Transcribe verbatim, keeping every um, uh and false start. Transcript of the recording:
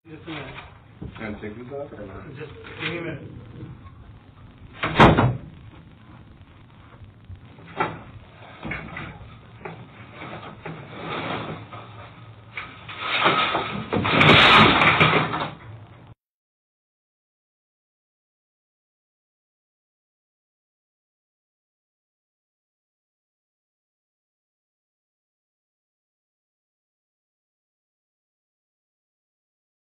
Just a minute. And take these off or not? Just give me a minute.